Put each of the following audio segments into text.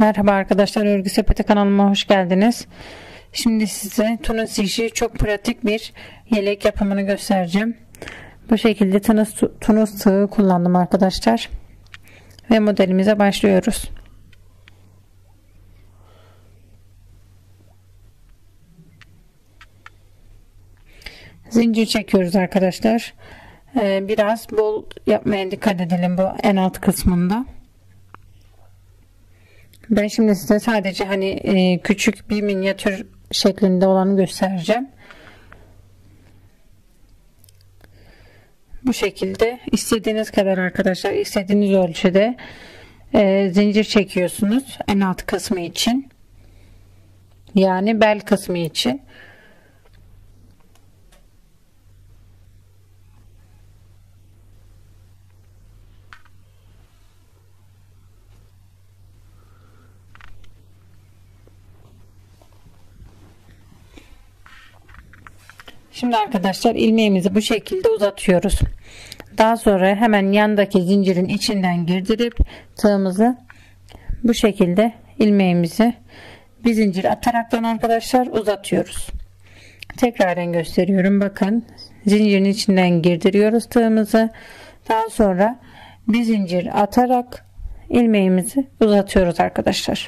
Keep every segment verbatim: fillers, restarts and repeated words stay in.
Merhaba arkadaşlar, Örgü Sepeti kanalıma hoş geldiniz. Şimdi size tunus işi çok pratik bir yelek yapımını göstereceğim. Bu şekilde tunus, tunus tığı kullandım arkadaşlar. Ve modelimize başlıyoruz. Zincir çekiyoruz arkadaşlar. Ee, biraz bol yapmaya dikkat edelim bu en alt kısmında. Ben şimdi size sadece hani e, küçük bir minyatür şeklinde olanı göstereceğim. Bu şekilde istediğiniz kadar arkadaşlar, istediğiniz ölçüde e, zincir çekiyorsunuz en alt kısmı için, yani bel kısmı için. Şimdi arkadaşlar ilmeğimizi bu şekilde uzatıyoruz. Daha sonra hemen yandaki zincirin içinden girdirip tığımızı bu şekilde ilmeğimizi bir zincir ataraktan arkadaşlar uzatıyoruz. Tekrardan gösteriyorum. Bakın, zincirin içinden girdiriyoruz tığımızı. Daha sonra bir zincir atarak ilmeğimizi uzatıyoruz arkadaşlar.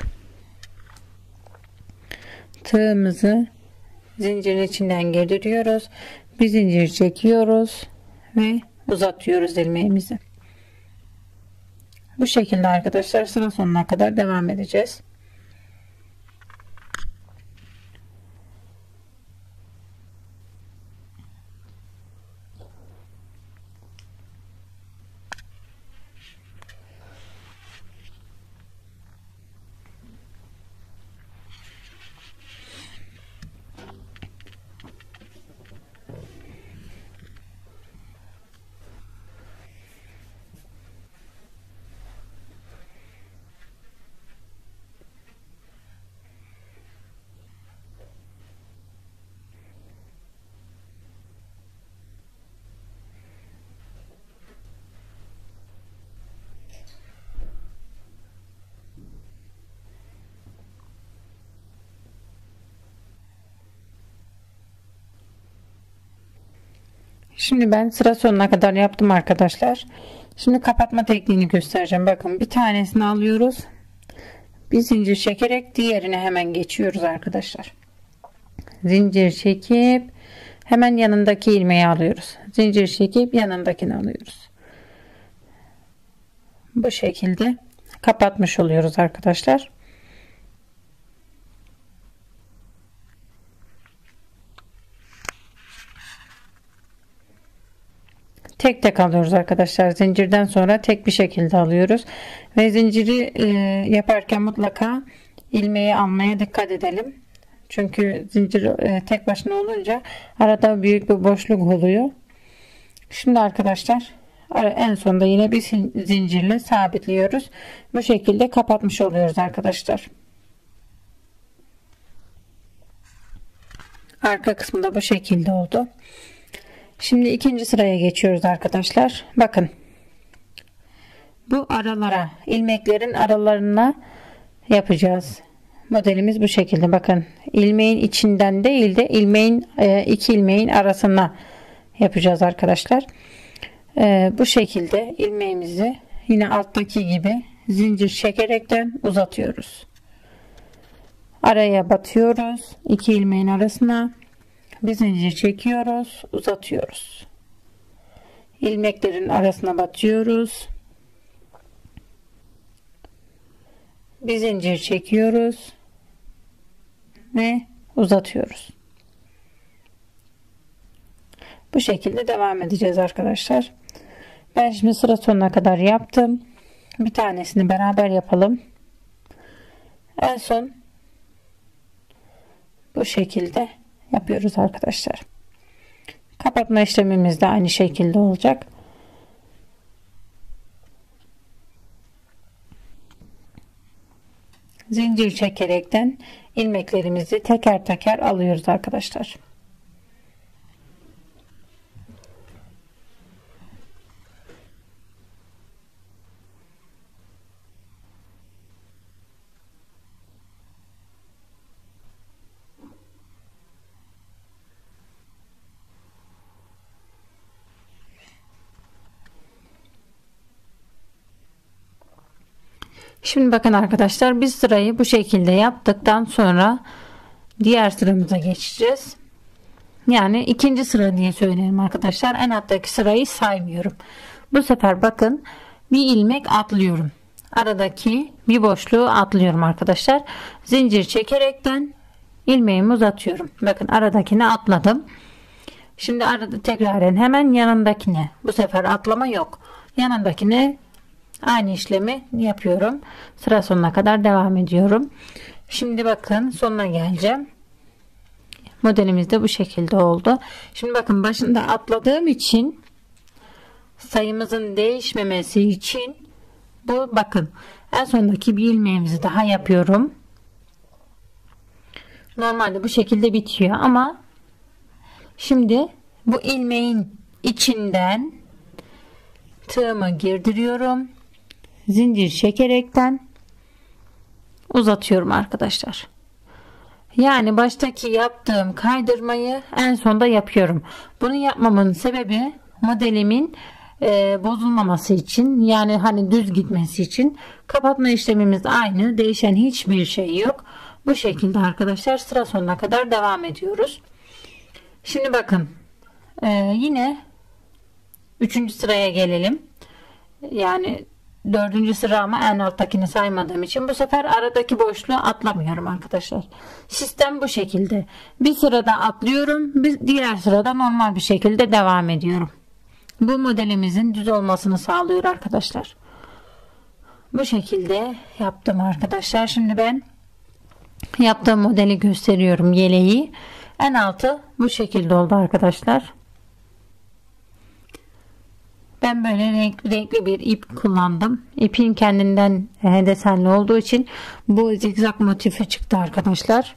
Tığımızı zincirin içinden girdiriyoruz. Bir zincir çekiyoruz ve uzatıyoruz ilmeğimizi. Bu şekilde arkadaşlar sıra sonuna kadar devam edeceğiz. Şimdi ben sıra sonuna kadar yaptım arkadaşlar. Şimdi kapatma tekniğini göstereceğim. Bakın, bir tanesini alıyoruz. Bir zincir çekerek diğerine hemen geçiyoruz arkadaşlar. Zincir çekip hemen yanındaki ilmeği alıyoruz. Zincir çekip yanındakini alıyoruz. Bu şekilde kapatmış oluyoruz arkadaşlar. Tek tek alıyoruz arkadaşlar. Zincirden sonra tek bir şekilde alıyoruz. Ve zinciri e, yaparken mutlaka ilmeği almaya dikkat edelim. Çünkü zincir e, tek başına olunca arada büyük bir boşluk oluyor. Şimdi arkadaşlar en sonunda yine bir zincirle sabitliyoruz. Bu şekilde kapatmış oluyoruz arkadaşlar. Arka kısmı da bu şekilde oldu. Şimdi ikinci sıraya geçiyoruz arkadaşlar. Bakın, bu aralara, ilmeklerin aralarına yapacağız. Modelimiz bu şekilde. Bakın, ilmeğin içinden değil de ilmeğin iki ilmeğin arasına yapacağız arkadaşlar. Bu şekilde ilmeğimizi yine alttaki gibi zincir çekerekten uzatıyoruz. Araya batıyoruz. İki ilmeğin arasına bir zincir çekiyoruz, uzatıyoruz. İlmeklerin arasına batıyoruz. Bir zincir çekiyoruz ve uzatıyoruz. Bu şekilde devam edeceğiz arkadaşlar. Ben şimdi sıra sonuna kadar yaptım. Bir tanesini beraber yapalım. En son bu şekilde yapıyoruz arkadaşlar. Kapatma işlemimiz de aynı şekilde olacak. Zincir çekerekten ilmeklerimizi teker teker alıyoruz arkadaşlar. Şimdi bakın arkadaşlar, biz sırayı bu şekilde yaptıktan sonra diğer sıramıza geçeceğiz. Yani ikinci sıra diye söyleyelim arkadaşlar. En alttaki sırayı saymıyorum. Bu sefer bakın, bir ilmek atlıyorum. Aradaki bir boşluğu atlıyorum arkadaşlar. Zincir çekerekten ilmeğimi uzatıyorum. Bakın aradakini atladım. Şimdi arada tekraren hemen yanındakine, bu sefer atlama yok. Yanındakine aynı işlemi yapıyorum. Sıra sonuna kadar devam ediyorum. Şimdi bakın sonuna geleceğim. Modelimiz de bu şekilde oldu. Şimdi bakın, başında atladığım için sayımızın değişmemesi için bu, bakın en sondaki bir ilmeğimizi daha yapıyorum. Normalde bu şekilde bitiyor ama şimdi bu ilmeğin içinden tığımı girdiriyorum. Zincir çekerekten uzatıyorum arkadaşlar. Yani baştaki yaptığım kaydırmayı en sonda yapıyorum. Bunu yapmamın sebebi modelimin e, bozulmaması için, yani hani düz gitmesi için. Kapatma işlemimiz aynı, değişen hiçbir şey yok. Bu şekilde arkadaşlar sıra sonuna kadar devam ediyoruz. Şimdi bakın, e, yine üçüncü sıraya gelelim. Yani dördüncü sıra ama en alttakini saymadığım için bu sefer aradaki boşluğu atlamıyorum arkadaşlar. Sistem bu şekilde. Bir sırada atlıyorum, bir diğer sırada normal bir şekilde devam ediyorum. Bu modelimizin düz olmasını sağlıyor arkadaşlar. Bu şekilde yaptım arkadaşlar. Şimdi ben yaptığım modeli gösteriyorum, yeleği. En altı bu şekilde oldu arkadaşlar. Ben böyle renkli, renkli bir ip kullandım. İpin kendinden e, desenli olduğu için bu zigzag motifi çıktı arkadaşlar.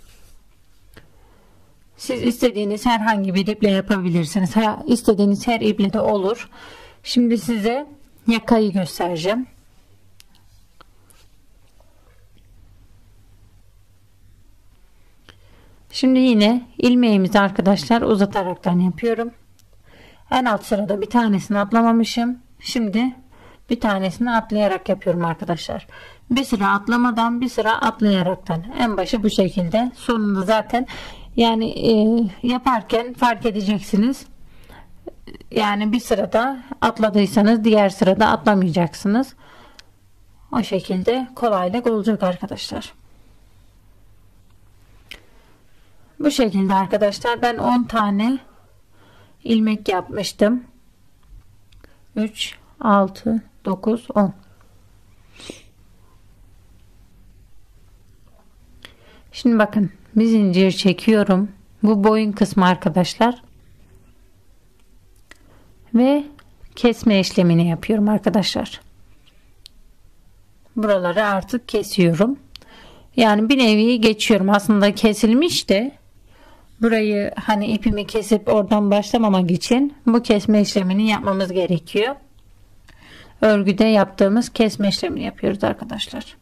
Siz istediğiniz herhangi bir iple yapabilirsiniz. Ha, istediğiniz her iple de olur. Şimdi size yakayı göstereceğim. Şimdi yine ilmeğimizi arkadaşlar uzataraktan yapıyorum. En alt sırada bir tanesini atlamamışım. Şimdi bir tanesini atlayarak yapıyorum arkadaşlar. Bir sıra atlamadan, bir sıra atlayaraktan. En başı bu şekilde. Sonunda zaten yani e, yaparken fark edeceksiniz. Yani bir sırada atladıysanız diğer sırada atlamayacaksınız. O şekilde kolaylık olacak arkadaşlar. Bu şekilde arkadaşlar ben on tane ilmek yapmıştım. üç, altı, dokuz, on. Şimdi bakın, bir zincir çekiyorum. Bu boyun kısmı arkadaşlar. Ve kesme işlemini yapıyorum arkadaşlar. Buraları artık kesiyorum. Yani bir nevi geçiyorum. Aslında kesilmiş de burayı hani ipimi kesip oradan başlamamak için bu kesme işlemini yapmamız gerekiyor. Örgüde yaptığımız kesme işlemini yapıyoruz arkadaşlar.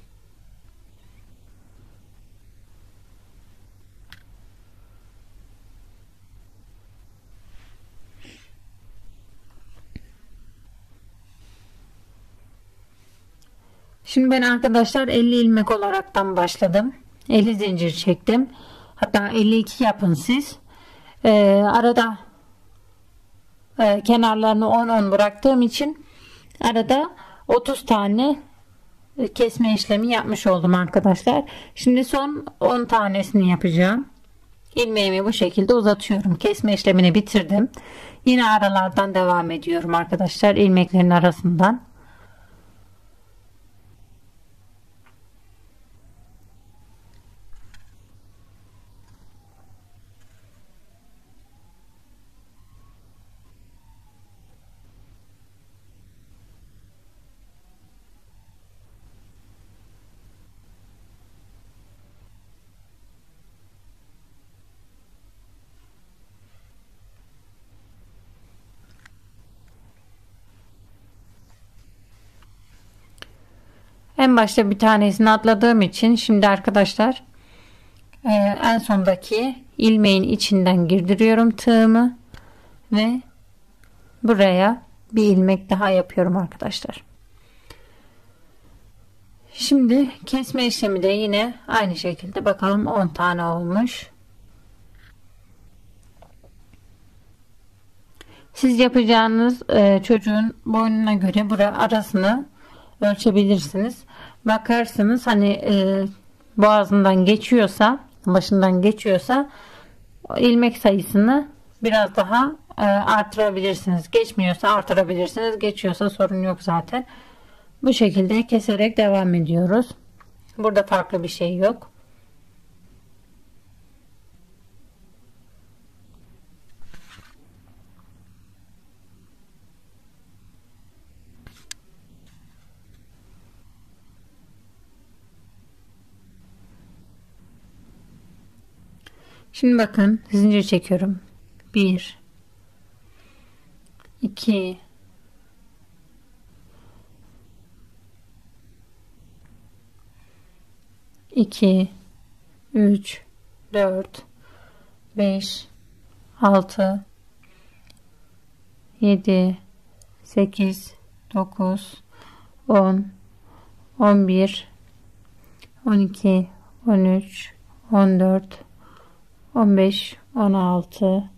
Şimdi ben arkadaşlar elli ilmek olaraktan başladım. elli zincir çektim. Hatta elli iki yapın siz. Ee, arada e, kenarlarını on on bıraktığım için arada otuz tane kesme işlemi yapmış oldum arkadaşlar. Şimdi son on tanesini yapacağım. İlmeğimi bu şekilde uzatıyorum. Kesme işlemini bitirdim. Yine aralardan devam ediyorum arkadaşlar. İlmeklerin arasından. En başta bir tanesini atladığım için şimdi arkadaşlar e, en sondaki ilmeğin içinden girdiriyorum tığımı ve buraya bir ilmek daha yapıyorum arkadaşlar. Şimdi kesme işlemi de yine aynı şekilde bakalım on tane olmuş. Siz yapacağınız e, çocuğun boynuna göre bura arasını ölçebilirsiniz. Bakarsınız hani e, boğazından geçiyorsa, başından geçiyorsa ilmek sayısını biraz daha e, artırabilirsiniz. Geçmiyorsa artırabilirsiniz. Geçiyorsa sorun yok zaten. Bu şekilde keserek devam ediyoruz. Burada farklı bir şey yok. Şimdi bakın zincir çekiyorum. bir iki iki üç dört beş altı yedi sekiz dokuz on on bir on iki on üç on dört on beş on altı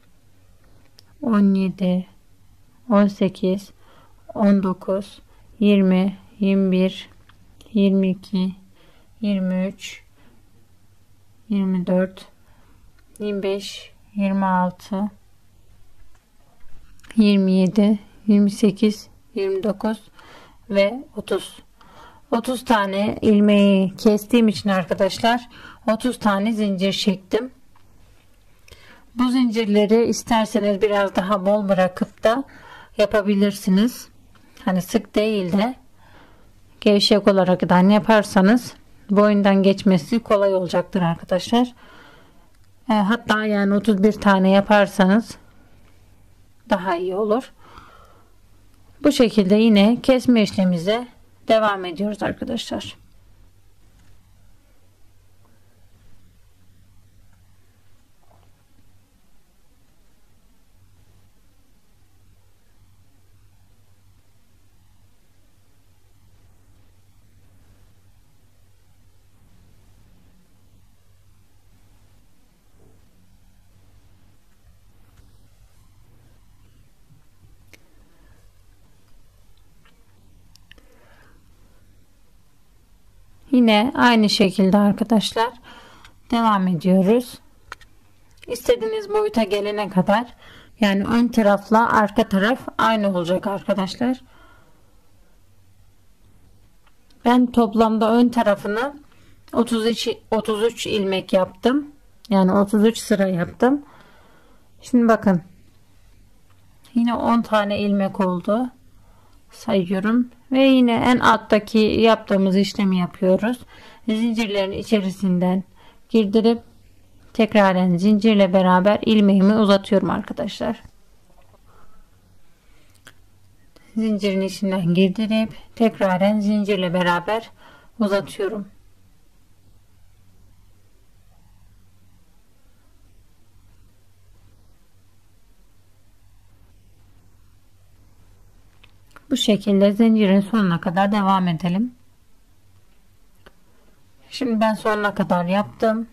on yedi on sekiz on dokuz yirmi yirmi bir yirmi iki yirmi üç yirmi dört yirmi beş yirmi altı yirmi yedi yirmi sekiz yirmi dokuz ve otuz. otuz tane ilmeği kestiğim için arkadaşlar otuz tane zincir çektim. Bu zincirleri isterseniz biraz daha bol bırakıp da yapabilirsiniz. Hani sık değil de gevşek olarak da yaparsanız boyundan geçmesi kolay olacaktır arkadaşlar. E, hatta yani otuz bir tane yaparsanız daha iyi olur. Bu şekilde yine kesme işlemimize devam ediyoruz arkadaşlar. Yine aynı şekilde arkadaşlar devam ediyoruz. İstediğiniz boyuta gelene kadar yani ön tarafla arka taraf aynı olacak arkadaşlar. Ben toplamda ön tarafını otuz üç otuz üç ilmek yaptım. Yani otuz üç sıra yaptım. Şimdi bakın. Yine on tane ilmek oldu. Sayıyorum ve yine en alttaki yaptığımız işlemi yapıyoruz. Zincirlerin içerisinden girdirip tekraren zincirle beraber ilmeğimi uzatıyorum arkadaşlar. Zincirin içinden girdirip tekraren zincirle beraber uzatıyorum. Bu şekilde zincirin sonuna kadar devam edelim. Şimdi ben sonuna kadar yaptım.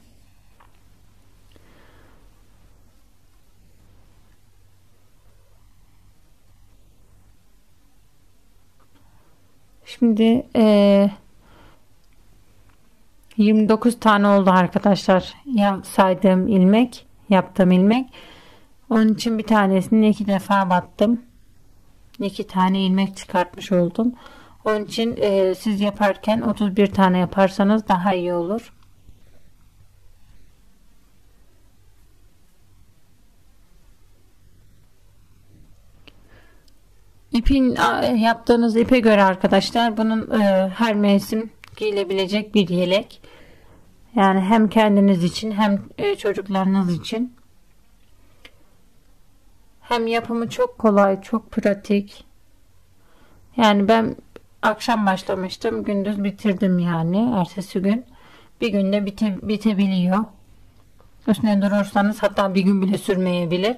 Şimdi e, yirmi dokuz tane oldu arkadaşlar. Ya saydığım ilmek, yaptığım ilmek. Onun için bir tanesini iki defa battım. iki tane ilmek çıkartmış oldum. Onun için e, siz yaparken otuz bir tane yaparsanız daha iyi olur. İpin yaptığınız ipe göre arkadaşlar bunun e, her mevsim giyilebilecek bir yelek. Yani hem kendiniz için hem e, çocuklarınız için. Hem yapımı çok kolay, çok pratik. Yani ben akşam başlamıştım, gündüz bitirdim yani ertesi gün. Bir günde bite, bitebiliyor. Üstüne durursanız hatta bir gün bile sürmeyebilir.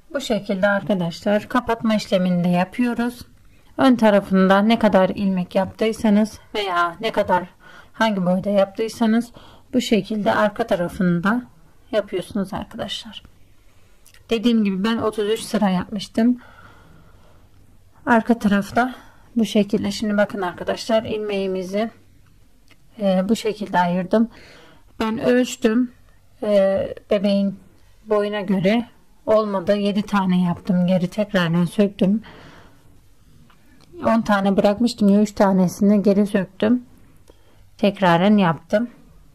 Bu şekilde arkadaşlar kapatma işlemini de yapıyoruz. Ön tarafında ne kadar ilmek yaptıysanız veya ne kadar hangi boyda yaptıysanız bu şekilde arka tarafında yapıyorsunuz arkadaşlar. Dediğim gibi ben otuz üç sıra yapmıştım. Arka tarafta bu şekilde. Şimdi bakın arkadaşlar, ilmeğimizi e, bu şekilde ayırdım. Ben ölçtüm. E, bebeğin boyuna göre olmadı. yedi tane yaptım. Geri tekrardan söktüm. on tane bırakmıştım ya, üç tanesini geri söktüm. Tekrardan yaptım.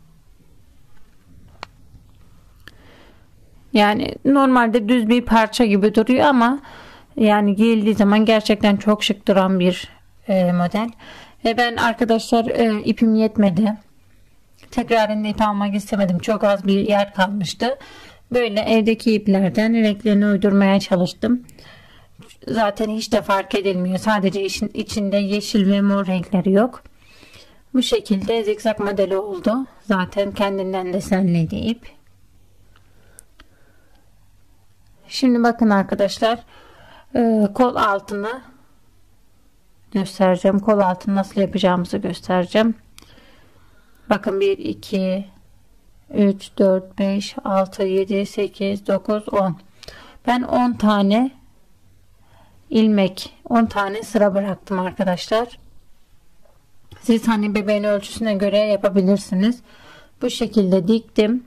Yani normalde düz bir parça gibi duruyor ama yani giyildiği zaman gerçekten çok şık duran bir e, model. Ve ben arkadaşlar e, ipim yetmedi. Tekrarında ip almak istemedim. Çok az bir yer kalmıştı. Böyle evdeki iplerden renklerini uydurmaya çalıştım. Zaten hiç de fark edilmiyor. Sadece işin içinde yeşil ve mor renkleri yok. Bu şekilde zikzak modeli oldu. Zaten kendinden desenliydi ip. Şimdi bakın arkadaşlar, e, kol altını göstereceğim. Kol altını nasıl yapacağımızı göstereceğim. Bakın bir, iki, üç, dört, beş, altı, yedi, sekiz, dokuz, on. Ben on tane ilmek, on tane sıra bıraktım arkadaşlar. Siz hani bebeğin ölçüsüne göre yapabilirsiniz. Bu şekilde diktim.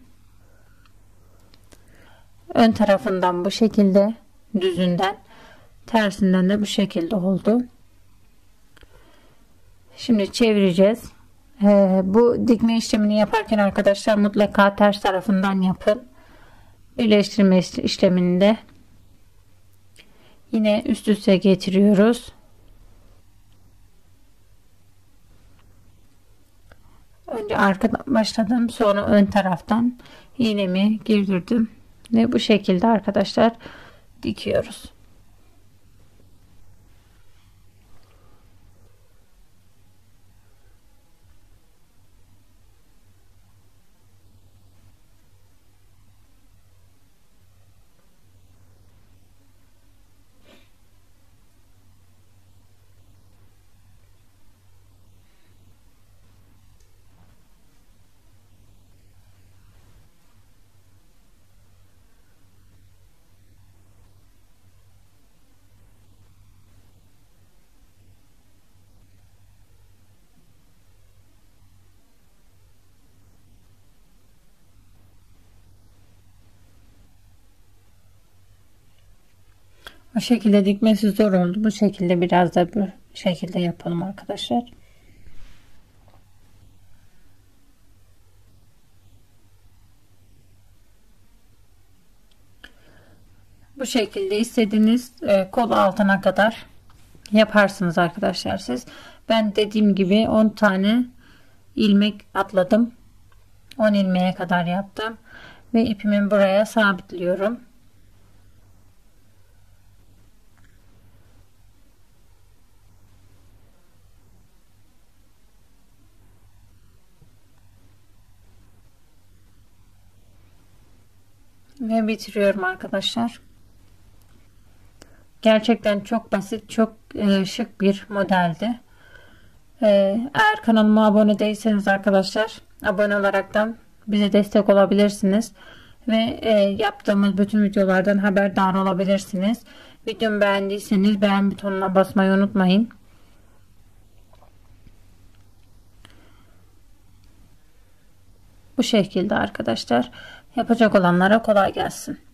Ön tarafından bu şekilde, düzünden, tersinden de bu şekilde oldu. Şimdi çevireceğiz. Ee, bu dikme işlemini yaparken arkadaşlar mutlaka ters tarafından yapın. Birleştirme işlemini de yine üst üste getiriyoruz. Önce arkadan başladım, sonra ön taraftan iğnemi girdirdim ve bu şekilde arkadaşlar dikiyoruz. Bu şekilde dikmesi zor oldu. Bu şekilde biraz da bu şekilde yapalım arkadaşlar. Bu şekilde istediğiniz e, kol altına kadar yaparsınız arkadaşlar siz. Ben dediğim gibi on tane ilmek atladım. on ilmeğe kadar yaptım ve ipimi buraya sabitliyorum. Ve bitiriyorum arkadaşlar. Gerçekten çok basit, çok e, şık bir modeldi. E, eğer kanalıma abone değilseniz arkadaşlar, abone olaraktan bize destek olabilirsiniz. Ve e, yaptığımız bütün videolardan haberdar olabilirsiniz. Videomu beğendiyseniz beğen butonuna basmayı unutmayın. Bu şekilde arkadaşlar. Yapacak olanlara kolay gelsin.